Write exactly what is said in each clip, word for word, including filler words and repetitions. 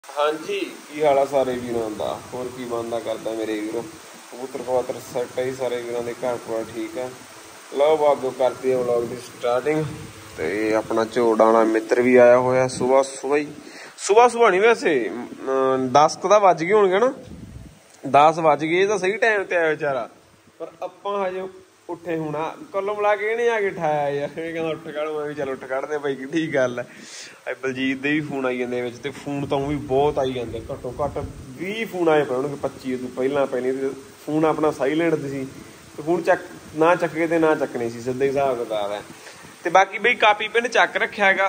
हाँ जी की हाल आ सारे वीरों का होर की बनता करता मेरे वीरों कबूतर कबूतर सैट है सारे वीरों के घर पूरा ठीक है। लो बागो करती है व्लॉग की स्टार्टिंग। तो अपना झोड़ाना मित्र भी आया होया सुबह सुबह ही सुबह सुबह नहीं वैसे दस तो बज गए होंगे ना दस बज गए तो सही टाइम ते आया बेचारा पर अपा हजे उठे होना कल्लो मिला के नहीं आके उठाया यार कहना उठ कड़ मैं भी चल उठ कड़ते भाई कि गल है। बलजीत के भी फोन आई जाते तो फोन तो भी बहुत आई जाते घट्टो घट्ट भी फोन आए पे उन्होंने पच्ची तू पहला पहले फोन अपना साइलेंट सी तो फोन चक ना चक्के तो ना चकने सी सीधे हिसाब किताब है। तो बाकी बई कापी पिंड चक रखा है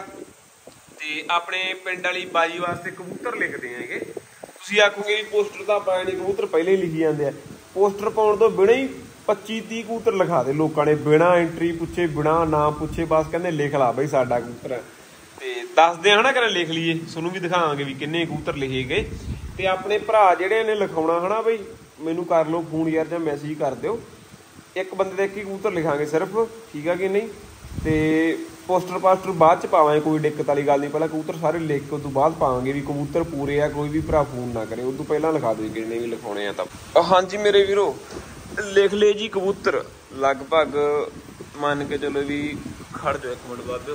अपने पिंड वाली बाजी वास्ते कबूतर लिखते हैं। तुम आखोगे भी पोस्टर तो पाए नहीं कबूतर पहले ही लिखी जाते हैं पोस्टर पाने तो बिना ही पच्ची तीह कबूतर लिखा दे लोगों ने बिना एंट्री पूछे बिना नाम पूछे बस कहते लिख ला बई साडा कबूतर है तो दसदे है ना करें लिख लीए सोनू भी दिखावांगे भी किन्ने कबूतर लिखे गए। तो अपने भरा जेडे ने लिखाउणा है ना बई मैनू कर लो फोन यार जां मैसेज कर दिओ एक बंदे का एक ही कबूतर लिखांगे सिर्फ ठीक है कि नहीं। तो पोस्टर पास्टर बाद च पावांगे कोई दिक्कत वाली गल नहीं पहले कबूतर सारे लिख के उस बाद पावांगे भी कबूतर पूरे आ कोई भी भरा फोन ना करे उस पहला लिखा दो किन्ने भी लिखाने हैं। तब हाँ जी मेरे वीरो लिख ले जी कबूतर लगभग मान के चलो भी खड़ जाओ एक मिनट बाद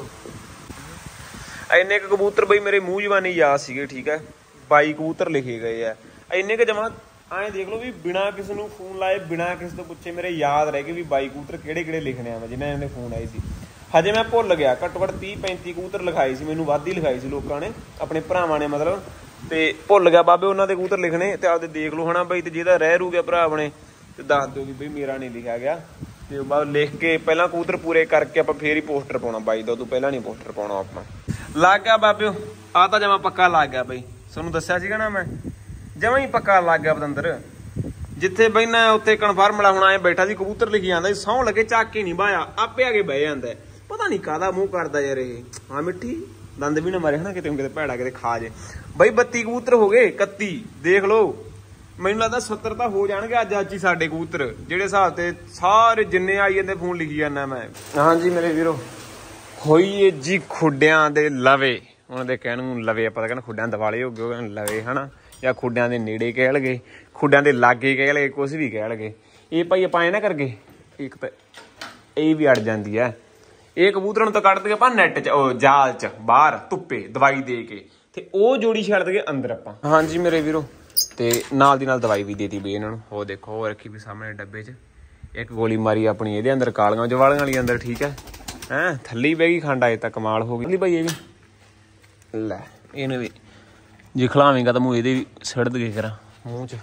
इन्ने के कबूतर बई मेरे मूँह जवानी याद सीगे ठीक है बाई कबूतर लिखे गए है इन्ने के जमा आए देख लो भी बिना किसी को फोन लाए बिना किसी तो पूछे मेरे याद रह गए भी बाई कबूतर किहड़े किहड़े लिखने आ जिन्हें इन्हें फोन आए सी हजे मैं भुल गया घट्टो घट्ट तीह पैंती कबूतर लिखाए सी मैनू वध ही लिखाई सी लोगों ने अपने भरावां ने मतलब तो भुल गया बाबे उन्होंने कबूतर लिखने तो आपदे देख लो है ना बई तो जिहदा रह रू गया भरा अपने तो दस दो कि बई मेरा नहीं लिखा गया तो बाद लिख के पहला कबूतर पूरे करके आप फिर ही पोस्टर पाना बाई दो तू पहला नहीं पोस्टर पाना अपना लग गया बाबे आ तो जमा पक्का लग गया बई सोनू दस्या सीगा ना मैं जमा ही पक्का लग गया बतंदर जिथे बहना उत्थे कन्फर्म ला होना बैठा सी कबूतर लिखी जाता सौं लगे चाक के नहीं बाया आपे आके बह जाता पता नहीं काहदा मूँह करदा यार ये हाँ मिट्ठी दंद भी ना मारे है ना किते किते भैड़ा किते खा जे बई बत्ती कबूतर हो गए इकत्ती देख लो मैनूं लगदा सत्तर तो हो जाणगे अज अज ही साडे कबूतर जिहड़े हिसाब ते सारे जिन्ने आई जांदे फोन लिखी जाना मैं। हाँ जी मेरे वीरो होइए जी खुड्डियां दे लवे उन्हां दे कहण नूं लवे पता कहना खुड्डियां दिवाले हो गए लवे है ना या खुड्डियां दे नेड़े कह लगे खुड्डियां दे लागे कह लगे कुछ भी कह लगे ये भाई आप ना करके एक तो ये भी अड़ जाती है ये कबूतर तो कट दे आप नैट च जाल च बाहर धुप्पे दवाई दे के ते ओ जोड़ी छड़ दे अंदर आप। हाँ जी मेरे वीरो ते नाल दी नाल दवाई भी देती बई इन्हां नूं वो देखो वो रखी भी सामने डब्बे च एक गोली मारी अपनी ये अंदर कालियां जवालियां वाली अंदर ठीक है हैं थल्ली बह गई खंड अजे तक कमाल हो गई भाई ये भी लै इन्हें भी जे खिलावेंगा तो मूँह ये भी सड़ दे करा मूँह च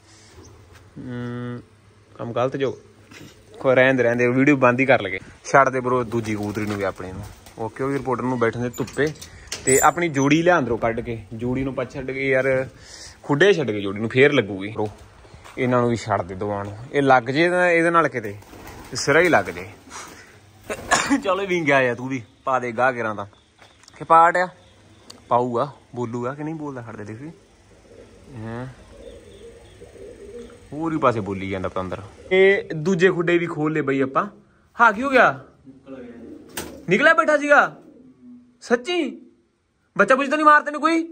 कम गलत जो रहते रहते वीडियो बंद ही कर लगे छड़ दे बरो दूजी कबूतरी भी अपने ओके वो रिपोर्टर में बैठने धुप्पे तो अपनी जोड़ी लिया अंदरों कढ़ के जोड़ी नूं पछ छड्ड के यार खुडे छड्ड के जोड़ी नूं फेर लगूगी इन्हां नूं भी छड्ड दे दोवां नूं ये लग जे इहदे नाल किते सिरा ही लग जे चलो विंग्या आ तू भी पा दे गाह गिरां दा कि पाट आ पाऊगा बोलूगा कि नहीं बोलता खड़े देखी हैं होर ही पासे बोली जाता पतंदर ये दूजे खुडे भी खोल ले बई अपा हाँ की हो गया निकला बैठा सीगा सच्ची बच्चा बुच्चा नहीं मारते नहीं कोई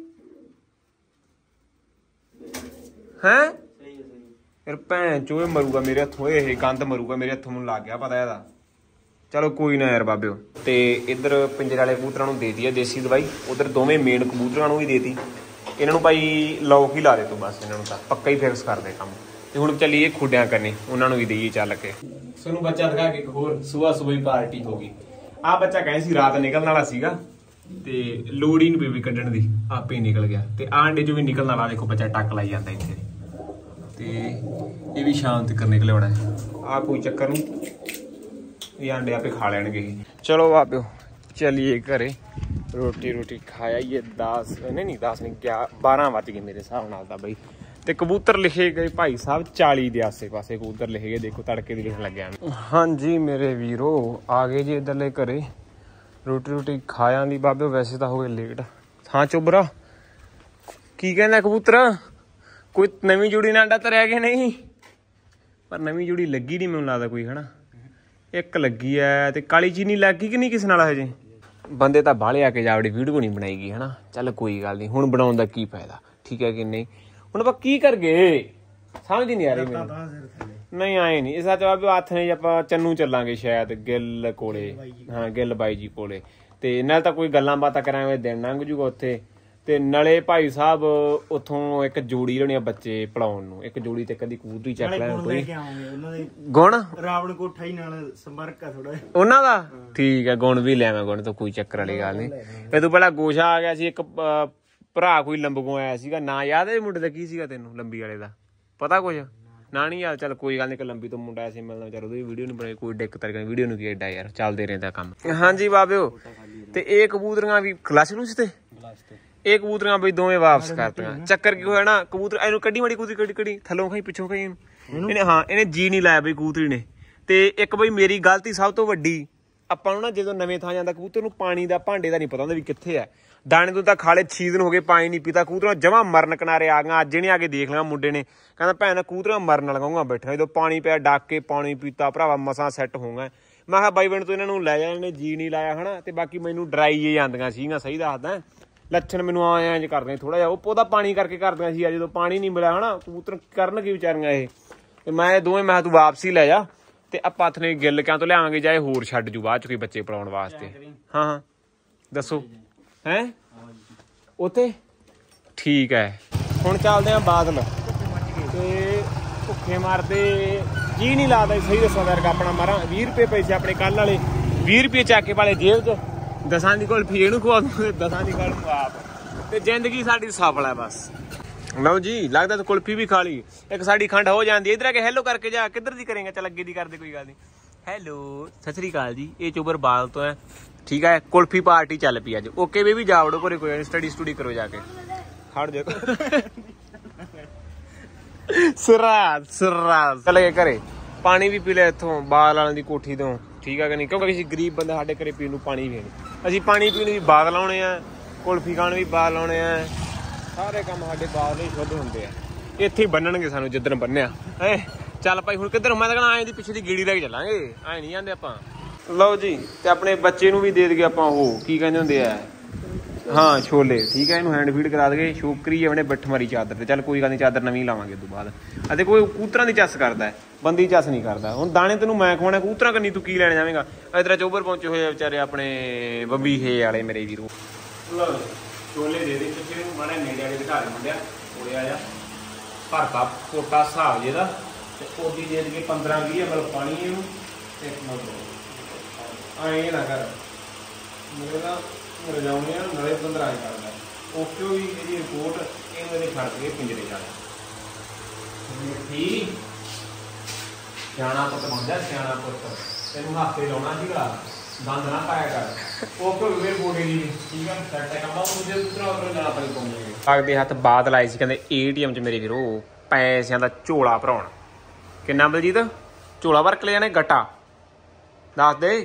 हैं यार भैन चो मरूगा मेरे हथों ये गंद मरूगा मेरे हथों मैनूं लग गया पता है चलो कोई ना यार बाबे तो इधर पिंजरे वाले कबूतरों को देती है देसी दवाई उधर दोवें मेन कबूतरों को भी देती इन्हों भाई लॉक ही ला दे तू बस इन्हों तो पक्का ही फिक्स कर दे काम तो हुण चलीए खुड्डियां करने उन्होंने भी दईए चल के सोनू बच्चा दिखा के होर सुबह सुबह ही पार्टी होगी आ बच्चा कहे सी रात निकलने वाला सीगा ते लोड़ ही नहीं पई कड्ढण दी आपे ही निकल गया ते आंडे चों भी निकलने वाला देखो बच्चा टक लाई जाता इत्थे ते ये भी शाम तक निकले होना है आ कोई चक्कर नहीं ये अंडे आपे खा लेंगे। चलो बाबे चलिए घरे रोटी रोटी खाया ये दस नहीं नहीं दस नहीं क्या बारह बज गए मेरे हिसाब नाल दा बई ते कबूतर लिखे गए भाई साहब चाली के आसे पासे कबूतर लिखे गए देखो तड़के दी लिखन लग्या। हाँ जी मेरे वीरो आ गए जी इधरले घरे रोटी रोटी खाया दी बाबे वैसे तो हो गए लेट। हाँ चुबरा की कहना कबूतर कोई नवीं जुड़ी ना अंडा तरिया कि नहीं पर नवीं जुड़ी लगी नहीं मैनूं लगदा कोई है ना एक लगी है तो काली चीनी लग गई कि नहीं किसी नाल हजे बंदे तो बाहले आके जावड़ी वीडियो नहीं बनाएगी है ना चल कोई गल नहीं हुण बनाउण दा की फायदा ਠੀਕ ਹੈ ਕਿ ਨਹੀਂ। ਹੁਣ ਆਪਾਂ ਕੀ ਕਰ ਗਏ ਸਮਝ ਨਹੀਂ ਆ ਰਹੀ ਮੈਨੂੰ। ਨਹੀਂ ਆਏ ਨਹੀਂ ਇਸ ਜਵਾਬ ਹੱਥ ਨੇ ਆਪਾਂ ਚੰਨੂ ਚੱਲਾਂਗੇ ਸ਼ਾਇਦ ਗਿੱਲ ਕੋਲੇ, ਹਾਂ ਗਿੱਲ ਬਾਈ ਜੀ ਕੋਲੇ, ਤੇ ਨਾਲ ਤਾਂ ਕੋਈ ਗੱਲਾਂ ਬਾਤਾਂ ਕਰਾਂਗੇ ਦਿਨ ਲੰਘ ਜੂਗਾ ਉੱਥੇ। ਤੇ ਨਾਲੇ ਭਾਈ ਸਾਹਿਬ ਉੱਥੋਂ ਇੱਕ ਜੋੜੀ ਲੈਣੀ ਆ ਬੱਚੇ ਪੜਾਉਣ ਨੂੰ, ਇੱਕ ਜੋੜੀ ਤੇ ਕਦੀ ਕਬੂਤਰੀ ਚੱਕ ਲੈਣ ਕੋਈ ਗੁਣ ਰਾਵਣ ਕੋਠਾ ਹੀ ਨਾਲ ਸੰਪਰਕ ਆ ਥੋੜਾ ਉਹਨਾਂ ਦਾ। ਠੀਕ ਹੈ ਗੁਣ ਵੀ ਲਿਆਵਾਂ, ਗੁਣ ਤਾਂ ਕੋਈ ਚੱਕਰ ਵਾਲੀ ਗੱਲ ਨਹੀਂ। ਇਹ ਤੋਂ ਪਹਿਲਾਂ ਗੋਸ਼ਾ ਆ ਗਿਆ ਸੀ ਇੱਕ ਭਰਾ ਕੋਈ ਲੰਬਗੋਂ ਆਇਆ ਸੀਗਾ, ਨਾ ਯਾਦ ਹੈ ਮੁੰਡੇ ਦਾ ਕੀ ਸੀਗਾ ਤੈਨੂੰ ਲੰਬੀ ਵਾਲੇ ਦਾ ਪਤਾ ਕੁਝ ਨਾ ਨਹੀਂ ਯਾਰ। ਚੱਲ ਕੋਈ ਗੱਲ ਨੀ, ਇੱਕ ਲੰਬੀ ਤੋਂ ਮੁੰਡਾ ਐਸੇ ਮਿਲਣਾ ਵਿਚਾਰਾ ਉਹਦੀ ਵੀਡੀਓ ਨੀ ਬਣਾਈ ਕੋਈ ਦਿੱਕਤ ਨਹੀਂ, ਵੀਡੀਓ ਨੂੰ ਕੀ ਐਡਾ ਯਾਰ ਚੱਲਦੇ ਰਹਿੰਦਾ ਕੰਮ। ਹਾਂਜੀ ਬਾਬਿਓ ਤੇ ਇਹ ਕਬੂਤਰੀਆਂ ਵੀ ਕਲਾਸ ਨੂੰ ਸੀ ਤੇ ਇਹ ਕਬੂਤਰੀਆਂ ਬਈ ਦੋਵੇਂ ਵਾਪਸ ਕਰਤੀਆਂ। ਚੱਕਰ ਕੀ ਹੋਇਆ ਨਾ ਕਬੂਤਰ ਇਹਨੂੰ ਕੱਢੀ ਮਾੜੀ ਕਬੂਤਰੀ ਕੱਢੀ ਕੱਢੀ ਥੱਲੋਂ ਖਾਈ ਪਿੱਛੋਂ ਖਾਈ ਇਹਨੂੰ ਇਹਨੇ, ਹਾਂ ਇਹਨੇ ਜੀ ਨਹੀਂ ਲਾਇਆ ਬਈ ਕਬੂਤਰੀ ਨੇ। ਤੇ ਇੱਕ ਬਈ ਮੇਰੀ ਗਲਤੀ ਸਭ ਤੋਂ ਵੱਡੀ, ਆਪਾਂ ਨੂੰ ਨਾ ਜਦੋਂ ਨਵੇਂ ਥਾਂ ਜਾਂਦਾ ਕਬੂਤਰ ਨੂੰ ਪਾਣੀ ਦਾ ਭਾਂਡੇ ਦਾ ਨਹੀਂ ਪਤਾ ਹੁੰਦਾ ਵੀ ਕਿੱਥੇ ਹੈ। ਦਾਣੇ ਤੋਂ ਤਾਂ ਖਾਲੇ ਛੇ ਦਿਨ ਹੋ ਗਏ ਪਾਣੀ ਨਹੀਂ ਪੀਤਾ, ਕਬੂਤਰਾਂ ਜਮਾਂ ਮਰਨ ਕਿਨਾਰੇ ਆ ਗਈਆਂ। ਅੱਜ ਇਹਨੇ ਆ ਕੇ ਦੇਖ ਲਿਆ ਮੁੰਡੇ ਨੇ, ਕਹਿੰਦਾ ਭੈਣ ਕਬੂਤਰਾਂ ਮਰਨ ਲਗਾਉਂਗਾ ਬੈਠਾ, ਜਦੋਂ ਪਾਣੀ ਪਿਆ ਡੱਕ ਕੇ ਪਾਣੀ ਪੀਤਾ ਭਰਾਵਾ ਮਸਾਂ ਸੈੱਟ ਹੋਊਗਾ। ਮੈਂ ਕਿਹਾ ਬਾਈ ਬਣ ਤੋਂ ਇਹਨਾਂ ਨੂੰ ਲੈ ਜਾ, ਇਹਨੇ ਜੀ ਨਹੀਂ ਲਾਇਆ ਹਨਾ। ਤੇ ਬਾਕੀ ਮੈਨੂੰ ਡਰਾਈ ਜੇ ਜਾਂਦੀਆਂ ਸੀਗੀਆਂ, ਸਹੀ ਦੱਸਦਾ ਲੱਛਣ ਮੈਨੂੰ ਆਏ ਇੰਝ ਕਰਦੇ ਥੋੜਾ ਜਿਹਾ, ਉਹ ਉਹਦਾ ਪਾਣੀ ਕਰਕੇ ਕਰਦੀਆਂ ਸੀ। ਜਦੋਂ ਪਾਣੀ ਨਹੀਂ ਮਿਲਿਆ ਹਨਾ ਕਬੂਤਰ ਕਰਨ ਕੀ ਵਿਚਾਰੀਆਂ ਇਹ। ਤੇ ਮੈਂ ਦੋਵੇਂ ਮੈਂ ਤੂੰ ਵਾਪਸੀ ਲੈ ਜਾ ਤੇ ਆਪਾਂ ਹੱਥ ਨੇ ਗਿੱਲ ਕਿਆਂ ਤੋਂ ਲਿਆਵਾਂਗੇ ਜਾਂ ਇਹ ਹੋਰ ਛੱਡ ਜੂ ਬਾਅਦ ਚ ਕੋਈ ਬੱਚੇ ਪੜਾਉਣ ਵਾਸਤੇ। ਹਾਂ ਹਾਂ ਦੱਸੋ ਹੈਂ ਉੱਥੇ ਠੀਕ ਹੈ। ਹੁਣ ਚੱਲਦੇ ਆ ਬਾਦਲ ਤੇ ਭੁੱਖੇ ਮਾਰਦੇ ਜੀ ਨਹੀਂ ਲੱਗਦਾ ਸਹੀ ਦੱਸਾਂ ਕਰਕੇ ਆਪਣਾ ਮਾਰਾਂ ਵੀਹ ਰੁਪਏ ਪੈਸੇ ਆਪਣੇ ਕੱਲ ਵਾਲੇ ਵੀਹ ਰੁਪਏ ਚੱਕ ਕੇ ਵਾਲੇ ਜੇਬ ਚ, ਦਸਾਂ ਦੀ ਕੁਲਫੀ ਇਹਨੂੰ ਖਵਾ ਦੂੰ, ਦਸਾਂ ਦੀ ਗੱਲ ਨੂੰ ਆਪ, ਤੇ ਜ਼ਿੰਦਗੀ ਸਾਡੀ ਸਫਲ ਹੈ ਬਸ। ਲਓ ਜੀ ਲੱਗਦਾ ਤਾਂ ਕੁਲਫੀ ਵੀ ਖਾ ਲਈ, ਇੱਕ ਸਾਡੀ ਖੰਡ ਹੋ ਜਾਂਦੀ। ਇੱਧਰ ਆ ਕੇ ਹੈਲੋ ਕਰਕੇ ਜਾ, ਕਿੱਧਰ ਦੀ ਕਰੇਗਾ ਚੱਲ ਅੱਗੇ ਦੀ ਕਰਦੇ ਕੋਈ ਗੱਲ ਨਹੀਂ। ਹੈਲੋ ਸਤਿ ਸ੍ਰੀ ਅਕਾਲ ਜੀ, ਇਹ ਚੋਬਰ ਬਾਲ ਤੋਂ ਹੈ ਠੀਕ ਹੈ। ਕੁਲਫੀ ਪਾਰਟੀ ਚੱਲ ਪਈ ਅੱਜ। ਓਕੇ ਬੇਬੀ ਜਾ ਵੜੋ ਘਰੇ, ਕੋਈ ਸਟੱਡੀ ਸਟੂਡੀ ਕਰੋ ਜਾ ਕੇ, ਹਟ ਜਾ ਸਰਾ ਸਰਾ ਚੱਲ ਗਏ ਘਰੇ। ਪਾਣੀ ਵੀ ਪੀ ਲਿਆ ਇੱਥੋਂ ਬਾਲ ਵਾਲਿਆਂ ਦੀ ਕੋਠੀ ਤੋਂ ਠੀਕ ਹੈ ਕਿ ਨਹੀਂ, ਕਿਉਂਕਿ ਅਸੀਂ ਗਰੀਬ ਬੰਦੇ ਸਾਡੇ ਘਰੇ ਪੀਣ ਨੂੰ ਪਾਣੀ ਵੀ ਨਹੀਂ। ਅਸੀਂ ਪਾਣੀ ਪੀਣ ਵੀ ਬਾਗ ਲਾਉਣੇ ਆ, ਕੁਲਫੀ ਖਾਣ ਵੀ ਬਾਗ ਲਾਉਣੇ ਆ, ਸਾਰੇ ਕੰਮ ਸਾਡੇ ਬਾਗ ਲਈ ਸ਼ੁੱਧ ਹੁੰਦੇ ਆ। ਇੱਥੇ ਹੀ ਬੰਨਣਗੇ ਸਾਨੂੰ ਜਿੱਦਣ ਬੰਨਿਆ। ਏ ਚੱਲ ਭਾਈ ਹੁਣ ਕਿੱਧਰ, ਮੈਂ ਤਾਂ ਕਹਿਣਾ ਐਂ ਦੀ ਪਿੱਛੇ ਦੀ ਗੇੜੀ ਲੈ ਕੇ ਚੱਲਾਂਗੇ, ਐਂ ਨਹੀਂ ਜਾਂਦੇ ਆਪਾਂ। ਲਓ ਜੀ ਤੇ ਆਪਣੇ ਬੱਚੇ ਨੂੰ ਵੀ ਦੇ ਦਈਏ ਆਪਾਂ ਉਹ ਕੀ ਕਹਿੰਦੇ ਹੁੰਦੇ ਆ, ਹਾਂ ਛੋਲੇ ਠੀਕ ਹੈ। ਇਹਨੂੰ ਹੈਂਡ ਫੀਡ ਕਰਾ ਦਈਏ, ਛੋਕਰੀ ਆਪਣੇ ਬੱਠ ਮਾਰੀ ਚਾਦਰ ਤੇ। ਚੱਲ ਕੋਈ ਗੱਲ ਨਹੀਂ ਚਾਦਰ ਨਵੀਂ ਲਾਵਾਂਗੇ ਉਸ ਤੋਂ ਬਾਅਦ। ਅਤੇ ਕੋਈ ਕਬੂਤਰਾਂ ਦੀ ਚੱਸ ਕਰਦਾ ਬੰਦੀ ਚੱਸ ਨਹੀਂ ਕਰਦਾ। ਹੁਣ ਦਾਣੇ ਤੈਨੂੰ ਮੈਂ ਖਵਾਉਣਾ, ਕਬੂਤਰਾਂ ਕੰਨੀ ਤੂੰ ਕੀ ਲੈਣ ਜਾਵੇਂਗਾ। ਇਧਰ ਚੋਬਰ ਪਹੁੰਚੇ ਹੋਏ ਵਿਚਾਰੇ ਆਪਣੇ ਬੰਬੀ ਹੇ ਵਾਲੇ ਮੇਰੇ ਵੀਰੋ। ਲਓ ਛੋਲੇ ਦੇ ਦੇ ਬੱਚੇ ਨੂੰ, ਮਾੜਾ ਨੇੜੇ ਵਾਲੇ ਦਿਖਾ ਦੇ ਮੁੰਡਿਆ ਕੋਲੇ ਆਇਆ ਭਰਤਾ ਕੋਟਾ ਹਿਸਾਬ ਜਿਹਦਾ। ਤੇ ਉਹਦੀ ਦੇ ਦੇ ਪੰਦਰਾਂ ਵੀਹ ਐਮ ਐਲ ਪਾਣੀ ਇਹਨੂੰ ਇੱਕ ਮਿੰਟ ਐਂ ਨਾ ਕਰ ਮੇਰੇ ਨਾਲ ਰਜਾਉਣੇ ਆ ਨਾਲੇ ਪੰਦਰਾਂ ਕਰਦਾ। ਓਕੇ ਵੀ ਇਹਦੀ ਰਿਪੋਰਟ ਇਹਨੂੰ ਇਹਦੇ ਛੱਡ ਕੇ ਪਿੰਜਰੇ ਜਾ ਠੀਕ ਸਿਆਣਾ ਪੁੱਤ ਹੁੰਦਾ, ਸਿਆਣਾ ਪੁੱਤ ਤੈਨੂੰ ਹੱਥੇ ਲਾਉਣਾ ਸੀਗਾ, ਬੰਦ ਨਾ ਪਾਇਆ ਕਰ। ਓਕੇ ਵੀ ਰਿਪੋਰਟ ਇਹਦੀ ਠੀਕ ਆ ਸੈਟ ਕੰਮ ਉਹਦੇ ਉੱਤਰ ਉੱਤਰ ਜਾਣਾ ਪਈ ਪਾਉਂਗੇ। ਲੱਗਦੇ ਹੱਥ ਬਾਤ ਲਾਏ ਸੀ ਕਹਿੰਦੇ ਏ ਟੀ ਐਮ ਚ ਮੇਰੇ ਵੀਰੋ ਪੈਸਿਆਂ ਦਾ ਝੋਲਾ ਭਰਾਉਣ। ਕਿੰਨਾ ਬਲਜੀਤ ਝੋਲਾ ਭਰ ਕੇ ਲੈ ਜਾਣੇ ਗੱਟਾ ਦੱਸ ਦੇ।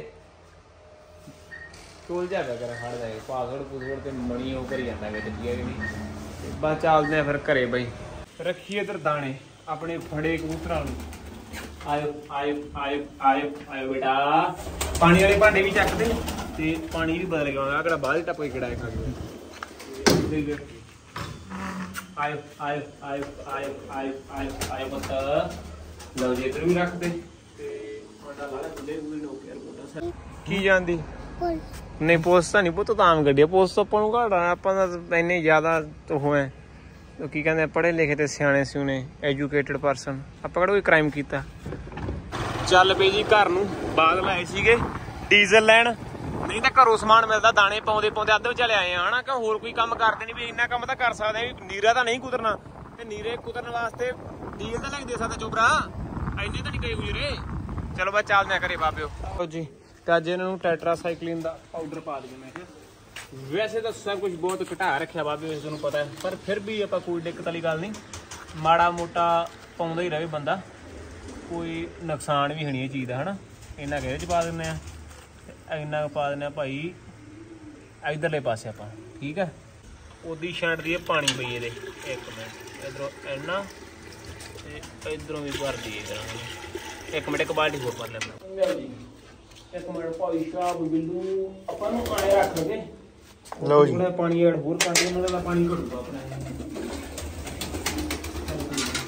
ਚੋਲ ਜਾਗਾ ਕਰ ਖੜ ਜਾਏ ਪਾਸਵਰਡ ਪੂਸਵਰਡ ਤੇ ਮਣੀ ਉਹ ਕਰੀ ਜਾਂਦਾ ਵਿੱਚ ਠੀਕ ਹੈ ਕਿ ਨਹੀਂ। ਬਸ ਚੱਲਦੇ ਆ ਫਿਰ ਘਰੇ ਬਈ, ਰੱਖੀਏ ਇੱਧਰ ਦਾਣੇ ਆਪਣੇ ਫੜੇ ਕਬੂਤਰਾਂ ਨੂੰ। ਆਇਓ ਆਇਓ ਆਇਓ ਆਇਓ ਆਇਓ ਬੇਟਾ, ਪਾਣੀ ਵਾਲੇ ਭਾਂਡੇ ਵੀ ਚੱਕਦੇ ਤੇ ਪਾਣੀ ਵੀ ਬਦਲ ਗਿਆ। ਆਹ ਕਿਹੜਾ ਬਾਹਰ ਹੀ ਟੱਪ ਕੇ ਕਿਹੜਾ ਖਾ ਗਿਆ। ਆਇਓ ਆਇਓ ਆਇਓ ਆਇਓ ਆਇਓ ਆਇਓ ਆਇਓ ਪੁੱਤ। ਲਓ ਜੀ ਇੱਧਰ ਵੀ ਰੱਖ ਦੇ ਤੇ ਤੁਹਾਡਾ ਲਾਲਾ ਬੁੱਢੇ ਬੁੱਢੇ ਲੋਕ ਯਾਰ ਬੋਟਾ ਕੀ ਜਾਂਦੀ ਨਹੀਂ। ਪੋਸਟ ਤਾਂ ਨਹੀਂ ਪੁੱਤ ਤਾਂ ਆਮ ਗੱਡੀ ਆ, ਪੋਸਟ ਆਪਾਂ ਨੂੰ ਘਾੜਾ ਆਪਾਂ ਤਾਂ ਇੰਨੇ ਜ਼ਿਆਦਾ ਉਹ ਹੈ ਕੀ ਕਹਿੰਦੇ ਪੜ੍ਹੇ ਲਿਖੇ ਤੇ ਸਿਆਣੇ ਸਿਉਣੇ ਐਜੂਕੇਟਡ ਪਰਸਨ, ਆਪਾਂ ਕਿਹੜਾ ਕੋਈ ਕ੍ਰਾਈਮ ਕੀਤਾ। ਚੱਲ ਪਏ ਜੀ ਘਰ ਨੂੰ, ਬਾਗ ਲਾਏ ਸੀਗੇ ਡੀਜ਼ਲ ਲੈਣ, ਨਹੀਂ ਤਾਂ ਘਰੋਂ ਸਮਾਨ ਮਿਲਦਾ ਦਾਣੇ ਪਾਉਂਦੇ ਪਾਉਂਦੇ ਅੱਧ ਵਿਚਾਲੇ ਆਏ ਆ ਹਨਾ। ਕਿ ਹੋਰ ਕੋਈ ਕੰਮ ਕਰਦੇ ਨਹੀਂ ਵੀ ਇੰਨਾ ਕੰਮ ਤਾਂ ਕਰ ਸਕਦੇ ਵੀ ਨੀਰਾ ਤਾਂ ਨਹੀਂ ਕੁਤਰਨਾ, ਤੇ ਨੀਰੇ ਕੁਤਰਨ ਵਾਸਤੇ ਡੀਜ਼ਲ ਤਾਂ ਲੈ ਕੇ ਦੇ ਸਕਦਾ ਚੋਬਰਾ, ਇੰਨੇ ਤਾਂ ਨਹੀਂ ਗਏ ਗੁਜਰੇ। ਚਲੋ ਬਸ ਚੱਲਦੇ ਆ ਘਰੇ ਬਾਬਿਓ ਜੀ। ਤੇ ਅੱਜ ਇਹਨਾਂ ਨੂੰ ਟੈਟਰਾਸਾਈਕਲਿਨ ਦਾ ਪਾਊਡਰ ਪਾ ਦਈਏ ਮੈਂ ਕਿਹਾ। ਵੈਸੇ ਤਾਂ ਸਭ ਕੁਝ ਬਹੁਤ ਘਟਾ ਰੱਖਿਆ ਬਾਬੇ ਤੁਹਾਨੂੰ ਪਤਾ ਹੈ, ਪਰ ਫਿਰ ਵੀ ਆਪਾਂ ਕੋਈ ਦਿੱਕਤ ਵਾਲੀ ਗੱਲ ਨਹੀਂ, ਮਾੜਾ ਮੋਟਾ ਪਾਉਂਦਾ ਹੀ ਰਹੇ ਬੰਦਾ, ਕੋਈ ਨੁਕਸਾਨ ਵੀ ਨਹੀਂ ਇਹ ਚੀਜ਼ ਦਾ ਹਨਾ। ਇੰਨਾ ਕੁ ਇਹਦੇ 'ਚ ਪਾ ਦਿੰਦੇ ਹਾਂ, ਇੰਨਾ ਪਾ ਦਿੰਦੇ ਹਾਂ ਭਾਈ ਇੱਧਰਲੇ ਪਾਸੇ ਆਪਾਂ ਠੀਕ ਹੈ। ਉਹਦੀ ਛੱਡ ਦੀਏ ਪਾਣੀ ਪਈ ਇਹਦੇ ਇੱਕ ਮਿੰਟ, ਇੱਧਰੋਂ ਇੰਨਾ ਤੇ ਇੱਧਰੋਂ ਵੀ ਭਰ ਦਈਏ ਕਰਾਂਗੇ। ਇੱਕ ਮਿੰਟ ਇੱਕ ਬਾਲਟੀ ਹੋਰ ਭਰ ਲੈਂਦਾ ਜੀ। ਇੱਕ ਮਿੰਟ ਭਾਈ ਸਾਹਿਬ ਬਿੰਦੂ ਆਪਾਂ ਨੂੰ ਆਏ ਰੱਖ ਲਗੇ। ਲਓ ਜੀ ਪਾਣੀ ਐਡ ਹੋਰ ਕਰ ਦੇ, ਮਤਲਬ ਪਾਣੀ ਘਟੂਗਾ ਆਪਣਾ।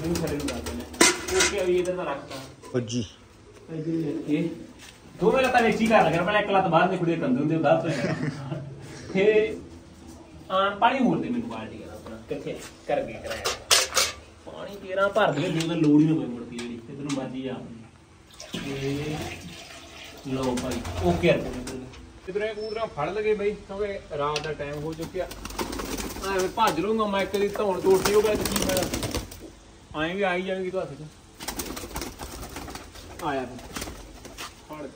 ਇਹਨੂੰ ਥੱਲੇ ਨੂੰ ਕਰ ਦਿੰਦੇ ਓਕੇ ਅਭੀ ਇਧਰ ਦਾ ਰੱਖਤਾ ਫੌਜੀ ਇਹ ਦੋਵੇਂ ਲੱਤਾਂ ਵਿੱਚ ਹੀ ਕਰ ਲੱਗਣਾ ਪਹਿਲਾਂ ਇੱਕ ਲੱਤ ਬਾਹਰ ਨਿਕਲਦੀ ਕੰਦੇ ਹੁੰਦੇ ਗਲਤ ਹੋਇਆ ਫੇਰ ਆਣ ਪਾਣੀ ਮੋੜ ਦੇ ਮੈਨੂੰ ਬਾਲਟੀ ਦਾ ਆਪਣਾ ਕਿੱਥੇ ਕਰ ਗਏ ਕਰਾਇਆ ਪਾਣੀ ਤੇਰਾ ਭਰ ਦੇ ਜਦੋਂ ਤਾਂ ਲੋੜ ਹੀ ਨਾ ਪਈ ਮੁੜਦੀ ਜਿਹੜੀ ਤੇ ਤੈਨੂੰ ਮਰਜੀ ਆ ਤੇ ਲਓ ਭਾਈ ਓਕੇ ਆ ਇਧਰੇ ਕੂਦਰਾ ਫੜ ਲਗੇ ਬਈ ਕਿਉਂਕਿ ਰਾਤ ਦਾ ਟਾਈਮ ਹੋ ਚੁੱਕਿਆ ਐਵੇਂ ਭੱਜ ਲੂੰਗਾ ਮੈਂ ਇੱਕ ਦੀ ਧੌਣ ਟੋਟੀ ਹੋ ਗਿਆ ਕੀ ਫਾਇਦਾ ਐਂ ਵੀ ਆਈ ਜਾਣਗੀ ਤੂੰ ਹੱਥ ਚ ਆਇਆ ਫੜ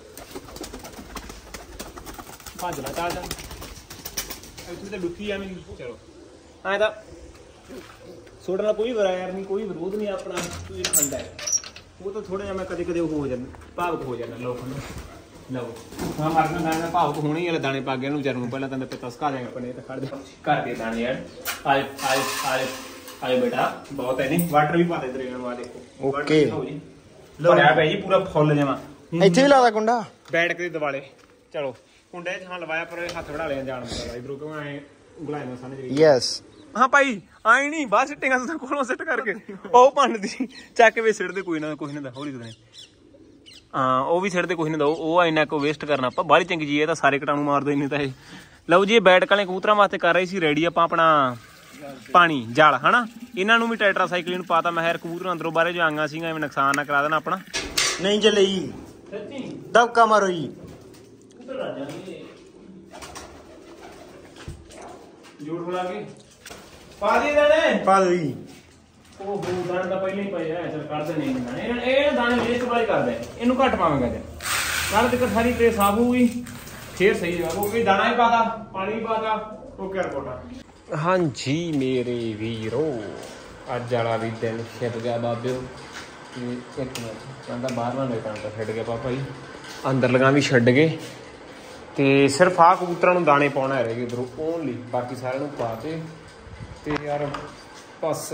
ਭੱਜ ਲਾ ਚਾਹ ਜਾ ਇੱਥੇ ਤਾਂ ਡੁੱਕੀ ਐਵੇਂ ਚਲੋ ਐਂ ਤਾਂ ਛੋੜਨ ਨਾਲ ਕੋਈ ਵਰਾਇਰ ਨਹੀਂ ਕੋਈ ਵਿਰੋਧ ਨਹੀਂ ਆਪਣਾ ਕੋਈ ਖੰਡ ਹੈ ਉਹ ਤਾਂ ਥੋੜਾ ਜਿਹਾ ਮੈਂ ਕਦੇ ਕਦੇ ਉਹ ਹੋ ਜਾਂਦਾ ਭਾਵਕ ਹੋ ਜਾਂਦਾ ਲੋਕ ਨੂੰ ਲਓ ਹਾਂ ਮਰਨਾ ਦਾਣੇ ਦਾ ਭਾਵਕ ਹੋਣੀ ਵਾਲੇ ਦਾਣੇ ਪਾ ਕੇ ਇਹਨੂੰ ਵਿਚਾਰ ਨੂੰ ਪਹਿਲਾਂ ਤਾਂ ਪਿੱਤਾ ਸਕਾ ਦੇਗਾ ਆਪਣੇ ਤੇ ਖੜ ਦੇ ਘਰ ਦੇ ਦਾਣੇ ਯਾਰ ਆਏ ਆਏ ਆਏ ਆਏ ਬੇਟਾ ਬਹੁਤ ਹੈ ਨਹੀਂ ਵਾਟਰ ਵੀ ਪਾ ਦੇ ਤੇਰੇ ਨਾਲ ਦੇਖੋ ਓਕੇ ਭਰਿਆ ਪਿਆ ਜੀ ਪੂਰਾ ਫੁੱਲ ਜਾਵਾਂ ਇੱਥੇ ਵੀ ਲਾਦਾ ਕੁੰਡਾ ਬੈਠ ਕੇ ਦਿਵਾਲੇ ਚਲੋ ਕੁੰਡੇ ਚ ਹਾਂ ਲਵਾਇਆ ਪਰ ਹੱਥ ਵੜਾ ਲਿਆ ਜਾਣ ਦਾ ਇਧਰੋਂ ਕਿਉਂ ਐ ਉਂਗਲਾਂ ਨਾਲ ਸਾਨੇ ਜਿਹੜੀ ਯੈਸ ਹਾਂ ਭਾਈ ਆਈ ਨਹੀਂ ਬਾਹਰ ਸਿੱਟੇਗਾ ਤਾਂ ਕੋਲੋਂ ਸਿੱਟ ਕਰਕੇ ਉਹ ਭੰਨਦੀ ਚੱਕ ਕੇ ਸਿੱਟਦੇ ਕੋਈ ਨਾ ਕੋਈ ਨਾ ਹੌਲੀ ਕਰੇ ਹਾਂ ਉਹ ਵੀ ਸਿੱਟਦੇ ਕੋਈ ਨਾ ਉਹ ਇੰਨਾ ਕੋ ਵੇਸਟ ਕਰਨਾ ਆਪਾਂ ਬਾਹਲੀ ਚੰਗੀ ਜੀ ਇਹ ਤਾਂ ਸਾਰੇ ਕੀਟਾਣੂ ਮਾਰਦੇ ਨਹੀਂ ਤਾਂ ਇਹ ਲਓ ਜੀ ਇਹ ਬੈਠਕ ਵਾਲੇ ਕਬੂਤਰਾਂ ਵਾਸਤੇ ਕਰ ਰਹੇ ਸੀ ਰੈਡੀ ਆਪਾਂ ਆਪਣਾ ਪਾਣੀ ਜਲ ਹਨਾ ਇਹਨਾਂ ਨੂੰ ਵੀ ਟੈਟਰਾਸਾਈਕਲਿਨ ਨੂੰ ਪਾਤਾ ਮੈਂ ਯਾਰ ਕਬੂਤਰਾਂ ਅੰਦਰੋਂ ਬਾਹਰੇ ਜੋ ਆਈਆਂ ਸੀਗਾ ਐਵੇਂ ਨੁਕਸਾਨ ਨਾ ਕਰਾ ਦੇਣਾ ਆਪਣਾ ਨਹੀਂ ਚੱਲੇ ਜੀ ਸੱਚੀ ਦਬਕਾ ਮਾਰੋ ਜੀ ਉਧਰ ਆ ਜਾਣਗੇ ਜੋੜ ਬੁਲਾ ਕੇ ਪਾ ਦੇ ਦਾਣੇ ਪਾ ਦੋ ਜੀ ਉਹ ਹੋ ਦਾਣੇ ਤਾਂ ਪਹਿਲਾਂ ਹੀ ਪਏ ਆ ਚਲ ਕੱਢਦੇ ਨਹੀਂ ਦਾਣੇ ਇਹ ਦਾਣੇ ਵੇਸਟ ਵਾਲੀ ਕਰਦੇ ਇਹਨੂੰ ਘੱਟ ਪਾਵਾਂਗਾ ਜੇ ਕੱਢ ਤੇ ਸਾਰੀ ਟਰੇ ਸਾਫ ਹੋਊਗੀ ਫੇਰ ਸਹੀ ਜਗ੍ਹਾ ਉਹ ਕੋਈ ਦਾਣਾ ਹੀ ਪਾਤਾ ਪਾਣੀ ਵੀ ਪਾਤਾ ਓਕੇ ਰਿਪੋਰਟ ਹਾਂਜੀ ਮੇਰੇ ਵੀਰੋ ਅੱਜ ਵਾਲਾ ਵੀ ਦਿਨ ਛਿਪ ਗਿਆ ਬਾਬਿਓ ਇੱਕ ਮਿੰਟ ਕਹਿੰਦਾ ਬਾਹਰਵਾਂ ਦੇ ਕੰਮ ਤਾਂ ਛੱਡ ਗਿਆ ਪਾਪਾ ਜੀ ਅੰਦਰ ਲਗਾ ਵੀ ਛੱਡ ਗਏ ਤੇ ਸਿਰਫ ਆਹ ਕਬੂਤਰਾਂ ਨੂੰ ਦਾਣੇ ਪਾਉਣਾ ਰਹਿ ਗਏ ਇਧਰੋਂ ਓਨਲੀ ਬਾਕੀ ਸਾਰਿਆਂ ਨੂੰ ਪਾ ਤੇ ਤੇ ਯਾਰ ਬਸ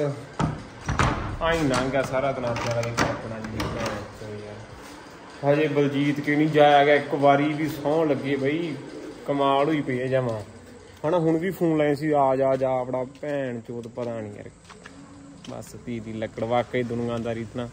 ਆਈ ਲੰਘ ਗਿਆ ਸਾਰਾ ਦਿਨ ਆਪਣਾ ਆਪਣਾ ਜੀ ਯਾਰ ਹਜੇ ਬਲਜੀਤ ਕਿਉਂ ਨਹੀਂ ਜਾਇਆ ਗਿਆ ਇੱਕ ਵਾਰੀ ਵੀ ਸਹੁੰ ਲੱਗੇ ਬਈ ਕਮਾਲ ਹੋਈ ਪਈ ਹੈ ਜਮਾਂ ਹਨਾ ਹੁਣ ਵੀ ਫੋਨ ਲਾਏ ਸੀ ਆ ਜਾ ਜਾ ਆਪਣਾ ਭੈਣ ਚੋਦ ਪਤਾ ਨਹੀਂ ਯਾਰ ਬਸ ਧੀ ਦੀ ਲੱਕੜ ਵਾਕਈ ਦੁਨੀਆਦਾਰੀ ਇਤਨਾ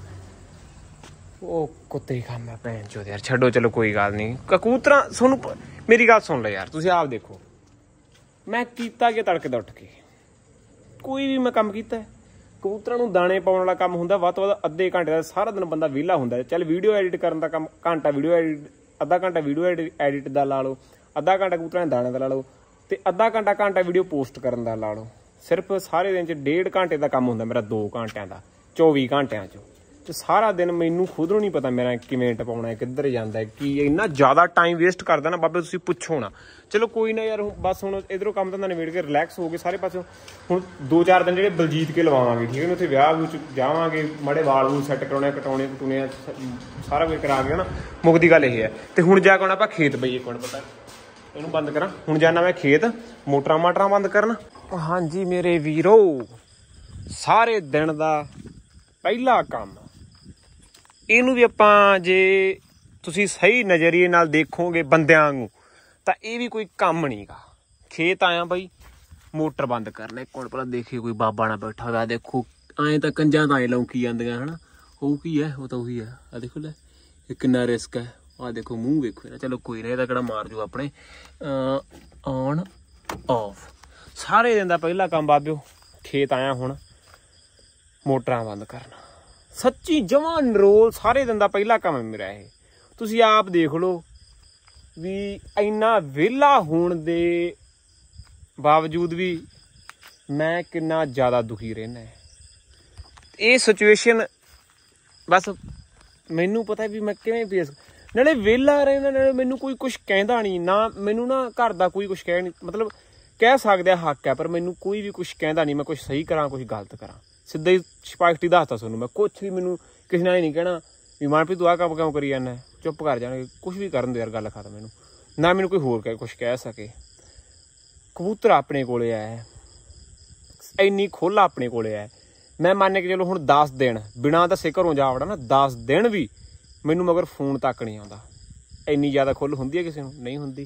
ਉਹ ਕੁੱਤੇ ਕੰਮ ਹੈ ਭੈਣ ਚੋਦ ਯਾਰ ਛੱਡੋ ਚਲੋ ਕੋਈ ਗੱਲ ਨਹੀਂ ਕਬੂਤਰਾਂ ਤੁਹਾਨੂੰ ਮੇਰੀ ਗੱਲ ਸੁਣ ਲਓ ਯਾਰ ਤੁਸੀਂ ਆਪ ਦੇਖੋ ਮੈਂ ਕੀਤਾ ਕਿ ਤੜਕੇ ਦਾ ਉੱਠ ਕੇ ਕੋਈ ਵੀ ਮੈਂ ਕੰਮ ਕੀਤਾ ਕਬੂਤਰਾਂ ਨੂੰ ਦਾਣੇ ਪਾਉਣ ਵਾਲਾ ਕੰਮ ਹੁੰਦਾ ਵੱਧ ਤੋਂ ਵੱਧ ਅੱਧੇ ਘੰਟੇ ਦਾ ਸਾਰਾ ਦਿਨ ਬੰਦਾ ਵਿਹਲਾ ਹੁੰਦਾ ਚੱਲ ਵੀਡੀਓ ਐਡਿਟ ਕਰਨ ਦਾ ਕੰਮ ਘੰਟਾ ਵੀਡੀਓ ਐਡਿਟ ਅੱਧਾ ਘੰਟਾ ਵੀਡੀਓ ਐਡਿਟ ਦਾ ਲਾ ਲਓ ਅੱਧਾ ਘੰਟਾ ਕਬੂਤਰਾਂ ਦੇ ਦਾਣੇ ਦਾ ਲਾ ਲਓ ਤੇ ਅੱਧਾ ਘੰਟਾ ਘੰਟਾ ਵੀਡੀਓ ਪੋਸਟ ਕਰਨ ਦਾ ਲਾ ਲਓ ਸਿਰਫ ਸਾਰੇ ਦਿਨ 'ਚ ਡੇਢ ਘੰਟੇ ਦਾ ਕੰਮ ਹੁੰਦਾ ਮੇਰਾ ਦੋ ਘੰਟਿਆਂ ਦਾ ਚੌਵੀ ਘੰਟਿਆਂ 'ਚ ਤੇ ਸਾਰਾ ਦਿਨ ਮੈਨੂੰ ਖੁਦ ਨੂੰ ਨਹੀਂ ਪਤਾ ਮੇਰਾ ਕਿਵੇਂ ਟਪਾਉਣਾ ਕਿੱਧਰ ਜਾਂਦਾ ਕੀ ਇੰਨਾ ਜ਼ਿਆਦਾ ਟਾਈਮ ਵੇਸਟ ਕਰਦਾ ਨਾ ਬਾਬੇ ਤੁਸੀਂ ਪੁੱਛੋ ਨਾ ਚਲੋ ਕੋਈ ਨਾ ਯਾਰ ਬਸ ਹੁਣ ਇਧਰੋਂ ਕੰਮ ਧੰਦਾ ਨਿਬੇੜ ਕੇ ਰਿਲੈਕਸ ਹੋ ਗਏ ਸਾਰੇ ਪਾਸੋਂ ਹੁਣ ਦੋ ਚਾਰ ਦਿਨ ਜਿਹੜੇ ਬਲਜੀਤ ਕੇ ਲਵਾਵਾਂਗੇ ਠੀਕ ਹੈ ਨਾ ਉੱਥੇ ਵਿਆਹ ਵਿੱਚ ਜਾਵਾਂਗੇ ਮਾੜੇ ਵਾਲ ਵੂਲ ਸੈੱਟ ਕਰਾਉਣੇ ਕਟਾਉਣੇ ਕਟੂਣੇ ਸਾਰਾ ਕੁਝ ਕਰਾ ਕੇ ਨਾ ਮੁੱਕਦੀ ਗੱਲ ਇਹ ਹੈ ਤੇ ਹੁਣ ਜਾ ਕੇ ਹੁਣ ਆਪਾਂ ਖੇਤ ਬਈਏ ਕੋਣ ਪਤਾ ਇਹਨੂੰ ਬੰਦ ਕਰਾਂ ਹੁਣ ਜਾਣਾ ਮੈਂ ਖੇਤ ਮੋਟਰਾਂ ਮਾਟਰਾਂ ਬੰਦ ਕਰਨ ਹਾਂਜੀ ਮੇਰੇ ਵੀਰੋ ਸਾਰੇ ਦਿਨ ਦਾ ਪਹਿਲਾ ਕੰਮ ਇਹਨੂੰ ਵੀ ਆਪਾਂ ਜੇ ਤੁਸੀਂ ਸਹੀ ਨਜ਼ਰੀਏ ਨਾਲ ਦੇਖੋਗੇ ਬੰਦਿਆਂ ਵਾਂਗੂ ਤਾਂ ਇਹ ਵੀ ਕੋਈ ਕੰਮ ਨਹੀਂ ਗਾ ਖੇਤ ਆਇਆ ਬਾਈ ਮੋਟਰ ਬੰਦ ਕਰਨਾ ਕੋਣ ਭਲਾ ਦੇਖੇ ਕੋਈ ਬਾਬਾ ਨਾ ਬੈਠਾ ਹੋਇਆ ਦੇਖੋ ਐਂ ਤਾਂ ਕੰਜਾਂ ਤਾਂ ਐਂ ਲੌਂਕੀ ਜਾਂਦੀਆਂ ਹਨਾ ਉਹ ਕੀ ਹੈ ਉਹ ਤਾਂ ਉਹੀ ਹੈ ਆ ਦੇਖੋ ਲੈ ਇਹ ਕਿੰਨਾ ਰਿਸਕ ਹੈ ਆ ਦੇਖੋ ਮੂੰਹ ਵੇਖੋ ਇਹਦਾ ਚਲੋ ਕੋਈ ਨਾ ਇਹਦਾ ਕਿਹੜਾ ਮਾਰ ਜੂ ਆਪਣੇ ਔਨ ਆਫ ਸਾਰੇ ਦਿਨ ਦਾ ਪਹਿਲਾ ਕੰਮ ਬਾਬਿਓ ਖੇਤ ਆਇਆ ਹੁਣ ਮੋਟਰਾਂ ਬੰਦ ਕਰਨਾ ਸੱਚੀ ਜਮਾਂ ਨਰੋਲ ਸਾਰੇ ਦਿਨ ਦਾ ਪਹਿਲਾ ਕੰਮ ਹੈ ਮੇਰਾ ਇਹ ਤੁਸੀਂ ਆਪ ਦੇਖ ਲਓ ਵੀ ਇੰਨਾ ਵਿਹਲਾ ਹੋਣ ਦੇ ਬਾਵਜੂਦ ਵੀ ਮੈਂ ਕਿੰਨਾ ਜ਼ਿਆਦਾ ਦੁਖੀ ਰਹਿਣਾ ਇਹ ਸਿਚੁਏਸ਼ਨ ਬਸ ਮੈਨੂੰ ਪਤਾ ਵੀ ਮੈਂ ਕਿਵੇਂ ਫੇਸ ਨਾਲੇ ਵਿਹਲਾ ਰਹਿਣਾ ਨਾਲੇ ਮੈਨੂੰ ਕੋਈ ਕੁਛ ਕਹਿੰਦਾ ਨਹੀਂ ਨਾ ਮੈਨੂੰ ਨਾ ਘਰ ਦਾ ਕੋਈ ਕੁਛ ਕਹਿ ਨਹੀਂ ਮਤਲਬ ਕਹਿ ਸਕਦੇ ਹੱਕ ਹੈ ਪਰ ਮੈਨੂੰ ਕੋਈ ਵੀ ਕੁਛ ਕਹਿੰਦਾ ਨਹੀਂ ਮੈਂ ਕੁਛ ਸਹੀ ਕਰਾਂ ਕੁਛ ਗਲਤ ਕਰਾਂ ਸਿੱਧਾ ਹੀ ਸਪਸ਼ਟੀ ਦੱਸਦਾ ਤੁਹਾਨੂੰ ਮੈਂ ਕੁਛ ਵੀ ਮੈਨੂੰ ਕਿਸੇ ਨਾਲ ਹੀ ਨਹੀਂ ਕਹਿਣਾ ਵੀ ਮਨਪ੍ਰੀਤ ਤੂੰ ਆਹ ਕੰਮ ਕਿਉਂ ਕਰੀ ਜਾਂਦਾ ਚੁੱਪ ਕਰ ਜਾਣਗੇ ਕੁਛ ਵੀ ਕਰਨ ਦੇ ਯਾਰ ਗੱਲ ਖਤਮ ਮੈਨੂੰ ਨਾ ਮੈਨੂੰ ਕੋਈ ਹੋਰ ਕਹਿ ਕੁਛ ਕਹਿ ਸਕੇ ਕਬੂਤਰ ਆਪਣੇ ਕੋਲੇ ਆਇਆ ਇੰਨੀ ਖੁੱਲ੍ਹ ਆਪਣੇ ਕੋਲੇ ਆਇਆ ਮੈਂ ਮੰਨ ਕੇ ਚਲੋ ਹੁਣ ਦਸ ਦਿਨ ਬਿਨਾਂ ਦੱਸੇ ਘਰੋਂ ਜਾ ਵੜਾ ਨਾ ਦਸ ਦਿਨ ਵੀ ਮੈਨੂੰ ਮਗਰ ਫੋਨ ਤੱਕ ਨਹੀਂ ਆਉਂਦਾ ਇੰਨੀ ਜ਼ਿਆਦਾ ਖੁੱਲ੍ਹ ਹੁੰਦੀ ਹੈ ਕਿਸੇ ਨੂੰ ਨਹੀਂ ਹੁੰਦੀ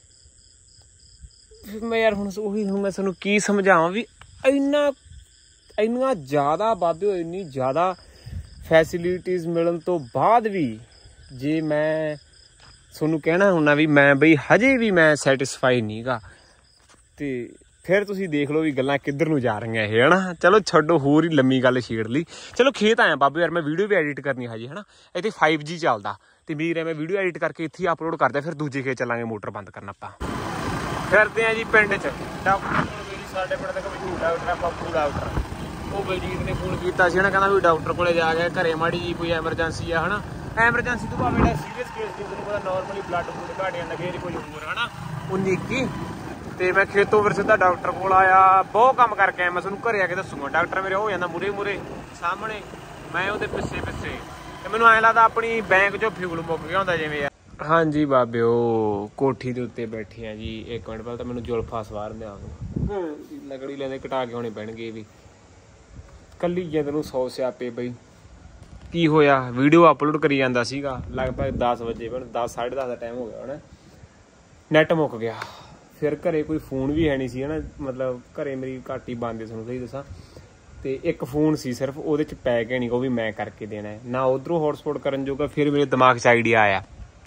ਮੈਂ ਯਾਰ ਹੁਣ ਉਹੀ ਹੁਣ ਮੈਂ ਤੁਹਾਨੂੰ ਕੀ ਸਮਝਾਵਾਂ ਵੀ ਇੰਨਾ ਇੰਨੀਆਂ ਜ਼ਿਆਦਾ ਬਾਬਿਓ ਇੰਨੀ ਜ਼ਿਆਦਾ ਫੈਸਿਲਿਟੀਜ਼ ਮਿਲਣ ਤੋਂ ਬਾਅਦ ਵੀ ਜੇ ਮੈਂ ਤੁਹਾਨੂੰ ਕਹਿਣਾ ਹੁੰਦਾ ਵੀ ਮੈਂ ਬਈ ਹਜੇ ਵੀ ਮੈਂ ਸੈਟਿਸਫਾਈ ਨਹੀਂ ਗਾ ਤੇ ਫਿਰ ਤੁਸੀਂ ਦੇਖ ਲਓ ਵੀ ਗੱਲਾਂ ਕਿੱਧਰ ਨੂੰ ਜਾ ਰਹੀਆਂ ਇਹ ਹਨਾ। ਚਲੋ ਛੱਡੋ, ਹੋਰ ਹੀ ਲੰਮੀ ਗੱਲ ਛੇੜ ਲਈ। ਚਲੋ ਖੇਤ ਆਇਆ ਬਾਬੇ ਯਾਰ, ਮੈਂ ਵੀਡੀਓ ਵੀ ਐਡਿਟ ਕਰਨੀ ਹਜੇ ਹਨਾ। ਇੱਥੇ ਫਾਈਵ ਜੀ ਚੱਲਦਾ ਤੇ ਵੀਰ ਮੈਂ ਵੀਡੀਓ ਐਡਿਟ ਕਰਕੇ ਇੱਥੇ ਹੀ ਅਪਲੋਡ ਕਰਦਾ, ਫਿਰ ਦੂਜੇ ਖੇਤ ਚੱਲਾਂਗੇ ਮੋਟਰ ਬੰਦ ਕਰਨ ਆਪਾਂ। ਫਿਰਦੇ ਆ ਜੀ ਪਿੰਡ 'ਚ ਡਾਕਟਰ ਸਾਡੇ ਪਿੰਡ ਦਾ ਕੋਈ ਮਸ਼ਹੂਰ ਡਾਕਟਰ ਆ ਪੱਪੂ ਡਾਕਟਰ। ਉਹ ਬਲਜੀਤ ਨੇ ਫੋਨ ਕੀਤਾ ਸੀ ਹਨਾ, ਕਹਿੰਦਾ ਵੀ ਡਾਕਟਰ ਕੋਲੇ ਜਾ ਕੇ ਘਰੇ ਮਾੜੀ ਜੀ ਕੋਈ ਐਮਰਜੈਂਸੀ ਆ ਹਨਾ। ਐਮਰਜੈਂਸੀ ਤੋਂ ਭਾਵੇਂ ਜਿਹੜਾ ਸੀਰੀਅਸ ਕੇਸ ਦੀ ਤੁਹਾਨੂੰ ਪਤਾ ਨੋਰਮਲੀ ਬਲੱਡ ਬਲੂਡ ਘਾਟ ਜਾਂਦਾ ਫੇਰ ਕੋਈ ਹੋਰ ਹਨਾ ਉਨੀ ਇੱਕੀ। ਤੇ ਮੈਂ ਖੇਤੋਂ ਫਿਰ ਸਿੱਧਾ ਡਾਕਟਰ ਕੋਲ ਆਇਆ, ਬਹੁਤ ਕੰਮ ਕਰਕੇ ਆਇਆ। ਮੈਂ ਤੁਹਾਨੂੰ ਘਰੇ ਆ ਕੇ ਦੱਸੂਗਾ। ਡਾਕਟਰ ਮੇਰੇ ਹੋ ਜਾਂਦਾ ਮੂਰੇ ਮੂਰੇ ਸਾਹਮਣੇ, ਮੈਂ ਉਹਦੇ ਪਿੱਛੇ ਪਿੱਛੇ। ਤੇ ਮੈਨੂੰ ਐਂ ਲੱਗਦਾ ਆਪਣੀ ਬੈਂਕ 'ਚੋਂ ਫਿਊਲ ਮੁੱਕ ਗਿਆ ਹੁੰਦਾ ਜਿਵੇਂ ਯਾਰ। ਹਾਂਜੀ ਬਾਬਿਓ ਕੋਠੀ ਦੇ ਉੱਤੇ ਬੈਠੇ ਆ ਜੀ। ਇੱਕ ਮਿੰਟ ਪਹਿਲਾਂ ਤਾਂ ਮੈਨੂੰ ਜ਼ੁਲਫਾ ਸਵਾਰ ਦਿਆ ਲਕੜੀ ਲੈਂਦੇ ਘਟਾ ਕੇ ਆਉਣੇ ਪੈਣਗੇ ਵੀ। ਕੱਲੀ ਜਿੰਦ ਨੂੰ ਸੌ ਸਿਆਪੇ ਬਈ। ਕੀ ਹੋਇਆ, ਵੀਡੀਓ ਅਪਲੋਡ ਕਰੀ ਜਾਂਦਾ ਸੀਗਾ ਲਗਭਗ ਦਸ ਵਜੇ, ਮੈਨੂੰ ਦਸ ਸਾਢੇ ਦਸ ਦਾ ਟਾਈਮ ਹੋ ਗਿਆ ਹੁਣ। ਨੈਟ ਮੁੱਕ ਗਿਆ। ਫਿਰ ਘਰੇ ਕੋਈ ਫੋਨ ਵੀ ਹੈ ਨਹੀਂ ਸੀ ਹਨਾ, ਮਤਲਬ ਘਰੇ ਮੇਰੀ ਘੱਟ ਹੀ ਬੰਦ ਤੁਹਾਨੂੰ ਸਹੀ ਦੱਸਾਂ। ਤੇ ਇੱਕ ਫੋਨ ਸੀ ਸਿਰਫ, ਉਹਦੇ 'ਚ ਪੈ ਗਿਆ ਨਹੀਂ, ਉਹ ਵੀ ਮੈਂ ਕਰਕੇ ਦੇਣਾ ਹੈ ਨਾ ਉੱਧਰੋਂ ਹੌਟਸਪੌਟ ਕਰਨ ਜੋਗਾ। ਫਿਰ ਮੇਰੇ ਦਿਮਾਗ 'ਚ ਆਈਡੀਆ ਆਇਆ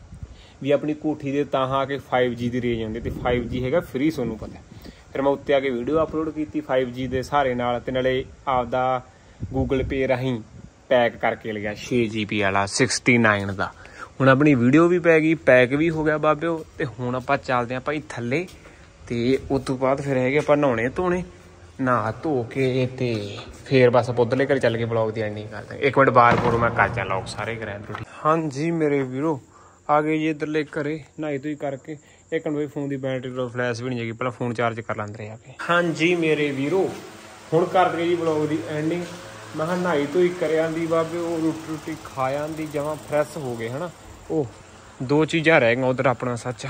ਵੀ ਆਪਣੀ ਕੋਠੀ ਦੇ ਤਾਂ ਆ ਕੇ ਫਾਈਵ ਜੀ ਦੀ ਰੇਂਜ ਆਉਂਦੀ ਤੇ ਫਾਈਵ ਜੀ ਹੈਗਾ ਫ੍ਰੀ, ਤੁਹਾਨੂੰ ਪਤਾ। ਫਿਰ ਮੈਂ ਉੱਤੇ ਆ ਕੇ ਵੀਡੀਓ ਅਪਲੋਡ ਕੀਤੀ ਫਾਈਵ ਜੀ ਦੇ ਸਹਾਰੇ ਨਾਲ, ਤੇ ਨਾਲੇ ਆਪਦਾ ਗੂਗਲ ਪੇ ਰਾਹੀਂ ਪੈਕ ਕਰਕੇ ਲਿਆ ਛੇ ਜੀ ਬੀ ਵਾਲਾ ਸਿਕਸਟੀ ਨਾਈਨ ਦਾ। ਹੁਣ ਆਪਣੀ ਵੀਡੀਓ ਵੀ ਪੈ ਗਈ, ਪੈਕ ਵੀ ਹੋ ਗਿਆ ਬਾਬਿਓ। ਤੇ ਹੁਣ ਆਪਾਂ ਚੱਲਦੇ ਹਾਂ ਭਾਈ ਥੱਲੇ, ਤੇ ਉਸ ਤੋਂ ਬਾਅਦ ਫਿਰ ਹੈਗੇ ਆਪਾਂ ਨਹਾਉਣੇ ਧੋਣੇ, ਨਹਾ ਧੋ ਕੇ ਤੇ ਫਿਰ ਬਸ ਆਪਾਂ ਉੱਧਰਲੇ ਘਰ ਚੱਲ ਕੇ ਬਲੌਗ ਦੀ ਐਂਡਿੰਗ ਕਰਦੇ। ਇੱਕ ਮਿੰਟ ਬਾਹਰ ਕੋਲ ਮੈਂ ਕਰ ਜਾ ਲੋਕ ਸਾਰੇ ਗ੍ਰੈਂਡ ਰੋਟੀ। ਹਾਂਜੀ ਮੇਰੇ ਵੀਰੋ ਆ ਗਏ ਜੀ ਇੱਧਰਲੇ ਘਰੇ ਨਹਾਈ ਧੋਈ ਕਰਕੇ। ਇੱਕ ਮਿੰਟ ਫੋਨ ਦੀ ਬੈਟਰੀ ਤੋਂ ਫਲੈਸ਼ ਵੀ ਨਹੀਂ ਹੈਗੀ, ਪਹਿਲਾਂ ਫੋਨ ਚਾਰਜ ਕਰ ਲੈਂਦੇ ਆ ਕੇ। ਹਾਂਜੀ ਮੇਰੇ ਵੀਰੋ ਹੁਣ ਕਰ ਦਈਏ ਜੀ ਬਲੌਗ ਦੀ ਐਂਡਿੰਗ। ਮੈਂ ਕਿਹਾ ਨਹਾਈ ਧੋਈ ਕਰ ਆਂਦੀ ਬਾਬੇ, ਉਹ ਰੋਟੀ ਰੋਟੀ ਖਾ ਆਂਦੀ, ਜਮਾਂ ਫਰੈਸ਼ ਹੋ ਗਏ ਹਨਾ। ਉਹ ਦੋ ਚੀਜ਼ਾਂ ਰਹਿ ਗਈਆਂ ਉੱਧਰ ਆਪਣਾ, ਸੱਚ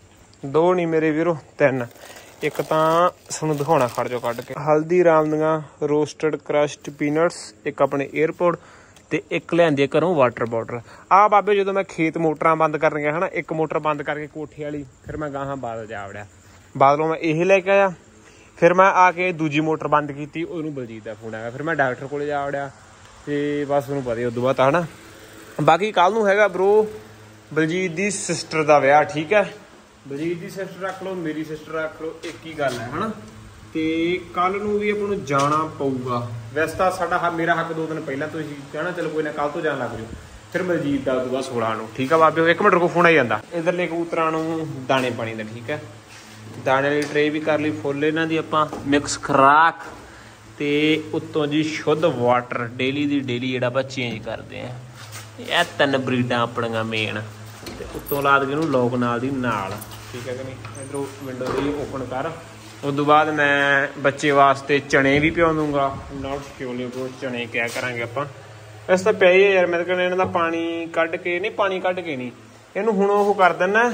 ਦੋ ਨਹੀਂ ਮੇਰੇ ਵੀਰੋ ਤਿੰਨ। ਇੱਕ ਤਾਂ ਤੁਹਾਨੂੰ ਦਿਖਾਉਣਾ, ਖੜ ਜਾਓ ਕੱਢ ਕੇ, ਹਲਦੀਰਾਮ ਦੀਆਂ ਰੋਸਟਡ ਕਰਸ਼ਡ ਪੀਨਟਸ, ਇੱਕ ਆਪਣੇ ਏਅਰਪੋਰਟ, ਤੇ ਇੱਕ ਲਿਆਂਦੀ ਘਰੋਂ ਵਾਟਰ ਬੋਟਲ। ਆਹ ਬਾਬੇ ਜਦੋਂ ਮੈਂ ਖੇਤ ਮੋਟਰਾਂ ਬੰਦ ਕਰਨੀਆਂ ਹਨਾ, ਇੱਕ ਮੋਟਰ ਬੰਦ ਕਰਕੇ ਕੋਠੇ ਵਾਲੀ, ਫਿਰ ਮੈਂ ਗਾਹਾਂ ਬਾਦਲ ਜਾ ਵੜਿਆ। ਬਾਦਲੋਂ ਮੈਂ ਇਹ ਲੈ ਕੇ ਆਇਆ। ਫਿਰ ਮੈਂ ਆ ਕੇ ਦੂਜੀ ਮੋਟਰ ਬੰਦ ਕੀਤੀ, ਉਹਨੂੰ ਬਲਜੀਤ ਦਾ ਫੋਨ ਆਇਆ। ਫਿਰ ਮੈਂ ਡਾਕਟਰ ਕੋਲ ਜਾ ਵੜਿਆ ਤੇ ਬਸ ਉਹਨੂੰ ਪਤਾ ਹੀ ਉਦੋਂ ਬਾਅਦ ਹਨਾ। ਬਾਕੀ ਕੱਲ ਨੂੰ ਹੈਗਾ ਬਰੋ ਬਲਜੀਤ ਦੀ ਸਿਸਟਰ ਦਾ ਵਿਆਹ, ਠੀਕ ਹੈ। ਬਲਜੀਤ ਦੀ ਸਿਸਟਰ ਰੱਖ ਲਓ, ਮੇਰੀ ਸਿਸਟਰ ਰੱਖ ਲਓ, ਇੱਕ ਹੀ ਗੱਲ ਹੈ ਹਨਾ। ਤੇ ਕੱਲ ਨੂੰ ਵੀ ਆਪਾਂ ਨੂੰ ਜਾਣਾ ਪਊਗਾ। ਵੈਸੇ ਤਾਂ ਸਾਡਾ ਮੇਰਾ ਹੱਕ ਦੋ ਦਿਨ ਪਹਿਲਾਂ ਤੋਂ ਹੀ ਕਹਿਣਾ, ਚਲੋ ਕੋਈ ਨਾ ਕੱਲ ਤੋਂ ਜਾਣ ਲੱਗ ਜਾਓ। ਫਿਰ ਬਲਜੀਤ ਦਾ ਉਦੋਂ ਬਾਅਦ ਸੋਲਾਂ ਨੂੰ, ਠੀਕ ਆ ਬਾਬੇ। ਇੱਕ ਮਿੰਟ ਰੁਕੋ, ਫੋਨ ਆਈ ਜਾਂਦਾ। ਇੱਧਰਲੇ ਕਬੂਤਰਾਂ ਨੂੰ ਦਾਣੇ ਪਾਣੀ ਦਾ, ਠੀਕ ਹੈ। ਦਾਣੇ ਵਾਲੀ ਟਰੇ ਵੀ ਕਰ ਲਈ ਫੁੱਲ ਇਹਨਾਂ ਦੀ ਆਪਾਂ, ਮਿਕਸ ਖੁਰਾਕ ਤੇ ਉੱਤੋਂ ਜੀ ਸ਼ੁੱਧ ਵਾਟਰ ਡੇਲੀ ਦੀ ਡੇਲੀ ਜਿਹੜਾ ਆਪਾਂ ਚੇਂਜ ਕਰਦੇ ਹਾਂ। ਇਹ ਤਿੰਨ ਬਰੀਡਾਂ ਆਪਣੀਆਂ ਮੇਨ, ਤੇ ਉੱਤੋਂ ਲਾ ਦੇ ਇਹਨੂੰ ਲੋਕ ਨਾਲ ਦੀ ਨਾਲ, ਠੀਕ ਹੈ ਕਿ ਨਹੀਂ। ਇੱਧਰੋਂ ਵਿੰਡੋ ਦੀ ਓਪਨ ਕਰ। ਉਸ ਤੋਂ ਬਾਅਦ ਮੈਂ ਬੱਚੇ ਵਾਸਤੇ ਚਣੇ ਵੀ ਪਿਆ ਦੂੰਗਾ, ਨੋਟ ਸ਼ਿਓਲੇ ਕੋ ਚਣੇ ਕਿਆ ਕਰਾਂਗੇ ਆਪਾਂ। ਵੈਸੇ ਤਾਂ ਪਿਆ ਹੀ ਯਾਰ, ਮੈਂ ਤਾਂ ਕਹਿੰਦਾ ਇਹਨਾਂ ਦਾ ਪਾਣੀ ਕੱਢ ਕੇ, ਨਹੀਂ ਪਾਣੀ ਕੱਢ ਕੇ ਨਹੀਂ, ਇਹਨੂੰ ਹੁਣ ਉਹ ਕਰ ਦਿੰਦਾ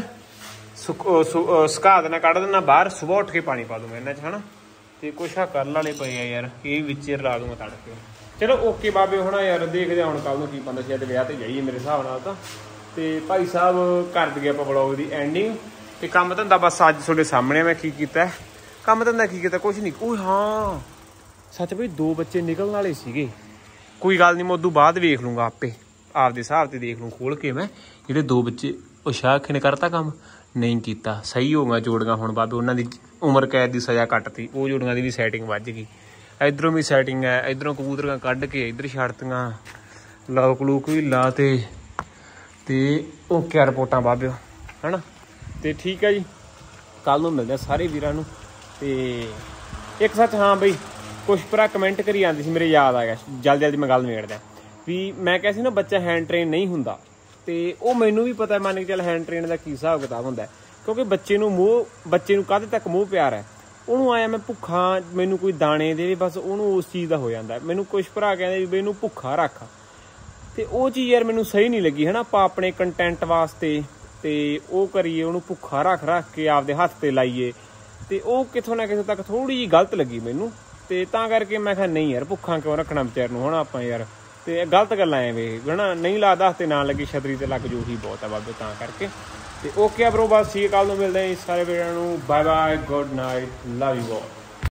ਸੁਕਾ ਦੇਣਾ, ਕੱਢ ਦੇਣਾ ਬਾਹਰ। ਸੁਬਾਹ ਉੱਠ ਕੇ ਪਾਣੀ ਪਾ ਦੂੰਗਾ ਇਹਨਾਂ 'ਚ ਹਨਾ। ਤੇ ਕੁਛ ਆ ਕਰਨ ਵਾਲੇ ਪਏ ਆ ਯਾਰ, ਇਹ ਵਿੱਚ ਰਲਾ ਦੂੰਗਾ ਤੜਕੇ। ਚਲੋ ਓਕੇ ਬਾਬੇ ਹੁਣ ਯਾਰ ਦੇਖਦੇ ਹੁਣ ਕੱਲ ਨੂੰ ਕੀ ਪਾਉਂਦਾ। ਸ਼ਾਇਦ ਵਿਆਹ ਤੇ ਜਾਈਏ ਮੇਰੇ ਹਿਸਾਬ ਨਾਲ ਤਾਂ। ਤੇ ਭਾਈ ਸਾਹਿਬ ਕਰ ਦਈਏ ਆਪਾਂ ਬਲੌਗ ਦੀ ਐਂਡਿੰਗ। ਤੇ ਕੰਮ ਧੰਦਾ ਬਸ ਅੱਜ ਤੁਹਾਡੇ ਸਾਹਮਣੇ ਮੈਂ ਕੀ ਕੀਤਾ। ਕੰਮ ਧੰਦਾ ਕੀ ਕੀਤਾ, ਕੁਛ ਨਹੀਂ। ਉਹ ਹਾਂ ਸੱਚ ਬਈ ਦੋ ਬੱਚੇ ਨਿਕਲਣ ਵਾਲੇ ਸੀਗੇ। ਕੋਈ ਗੱਲ ਨਹੀਂ, ਮੈਂ ਉਦੋਂ ਬਾਅਦ ਵੇਖ ਲੂੰਗਾ ਆਪੇ, ਆਪਦੇ ਹਿਸਾਬ ਤੇ ਦੇਖ ਲੂੰ ਖੋਲ ਕੇ ਮੈਂ। ਜਿਹੜੇ ਦੋ ਬੱਚੇ ਉਹ ਸ਼ਾਖੇ ਨੇ ਕਰਤਾ ਕੰਮ, ਨਹੀਂ ਕੀਤਾ, ਸਹੀ ਹੋ ਗਿਆ ਜੋੜੀਆਂ। ਹੁਣ ਬਾਬੇ ਉਹਨਾਂ ਦੀ ਉਮਰ ਕੈਦ ਦੀ ਸਜ਼ਾ ਕੱਟਤੀ, ਉਹ ਜੋੜੀਆਂ ਦੀ ਵੀ ਸੈਟਿੰਗ ਵੱਜ ਗਈ। ਇੱਧਰੋਂ ਵੀ ਸੈਟਿੰਗ ਹੈ, ਇੱਧਰੋਂ ਕਬੂਤਰੀਆਂ ਕੱਢ ਕੇ ਇੱਧਰ ਛੱਡਤੀਆਂ, ਲੋਕ ਲੂਕ ਵੀ ਲਾ ਤੇ ਤੇ ਉਹ ਕਿਆ ਰਿਪੋਰਟਾਂ ਬਾਬਿਓ ਹੈ ਨਾ। ਤੇ ਠੀਕ ਹੈ ਜੀ, ਕੱਲ ਨੂੰ ਮਿਲਦੇ ਸਾਰੇ ਵੀਰਾਂ ਨੂੰ। ਤੇ ਇੱਕ ਸੱਚ ਹਾਂ ਬਈ, ਕੁਛ ਭਰਾ ਕਮੈਂਟ ਕਰੀ ਜਾਂਦੀ ਸੀ, ਮੇਰੇ ਯਾਦ ਆ ਗਿਆ, ਜਲਦੀ ਜਲਦੀ ਮੈਂ ਗੱਲ ਨਿਬੇੜਦਾ ਵੀ। ਮੈਂ ਕਿਹਾ ਸੀ ਨਾ ਬੱਚਾ ਹੈਂਡ ਟ੍ਰੇਨ ਨਹੀਂ ਹੁੰਦਾ, ਤੇ ਉਹ ਮੈਨੂੰ ਵੀ ਪਤਾ, ਮੰਨ ਕੇ ਚੱਲ ਹੈਂਡ ਟ੍ਰੇਨ ਦਾ ਕੀ ਹਿਸਾਬ ਕਿਤਾਬ ਹੁੰਦਾ। ਕਿਉਂਕਿ ਬੱਚੇ ਨੂੰ ਮੋਹ, ਬੱਚੇ ਨੂੰ ਕਾਹਦੇ ਤੱਕ ਮੋਹ ਪਿਆਰ ਹੈ। ਉਹਨੂੰ ਆਇਆ ਮੈਂ ਭੁੱਖਾ, ਮੈਨੂੰ ਕੋਈ ਦਾਣੇ ਦੇ ਬਸ ਉਹਨੂੰ ਉਸ ਚੀਜ਼ ਦਾ ਹੋ ਜਾਂਦਾ। ਮੈਨੂੰ ਕੁਛ ਭਰਾ ਕਹਿੰਦੇ ਵੀ ਬਈ ਇਹਨੂੰ ਭੁੱਖਾ ਰੱਖ, ਤੇ ਉਹ ਚੀਜ਼ ਯਾਰ ਮੈਨੂੰ ਸਹੀ ਨਹੀਂ ਲੱਗੀ ਹੈ ਨਾ। ਆਪਾਂ ਆਪਣੇ ਕੰਟੈਂਟ ਵਾਸਤੇ ਤੇ ਉਹ ਕਰੀਏ, ਉਹਨੂੰ ਭੁੱਖਾ ਰੱਖ ਰੱਖ ਕੇ ਆਪਦੇ ਹੱਥ ਤੇ ਲਾਈਏ, ਤੇ ਉਹ ਕਿਥੋਂ ਨਾ ਕਿਥੋਂ ਤੱਕ ਥੋੜ੍ਹੀ ਜਿਹੀ ਗਲਤ ਲੱਗੀ ਮੈਨੂੰ। ਤੇ ਤਾਂ ਕਰਕੇ ਮੈਂ ਕਿਹਾ ਨਹੀਂ ਯਾਰ, ਭੁੱਖਾ ਕਿਉਂ ਰੱਖਣਾ ਵਿਚਾਰ ਨੂੰ ਹਨਾ ਆਪਾਂ ਯਾਰ। ਤੇ ਗਲਤ ਗੱਲਾਂ ਐਵੇਂ ਹਨਾ, ਨਹੀਂ ਲੱਗਦਾ ਹੱਥ ਤੇ ਨਾ ਲੱਗੀ ਛਤਰੀ ਤੇ ਲੱਗ ਜੋ ਹੀ ਬਹੁਤ ਆ ਬਾਬੇ, ਤਾਂ ਕਰਕੇ। ਤੇ ਓਕੇ ਆ ਬਰੋ, ਬਸ ਠੀਕ, ਕੱਲ ਨੂੰ ਮਿਲਦੇ ਸਾਰੇ ਵੀਰਾਂ ਨੂੰ। Bye bye, good night, love you all.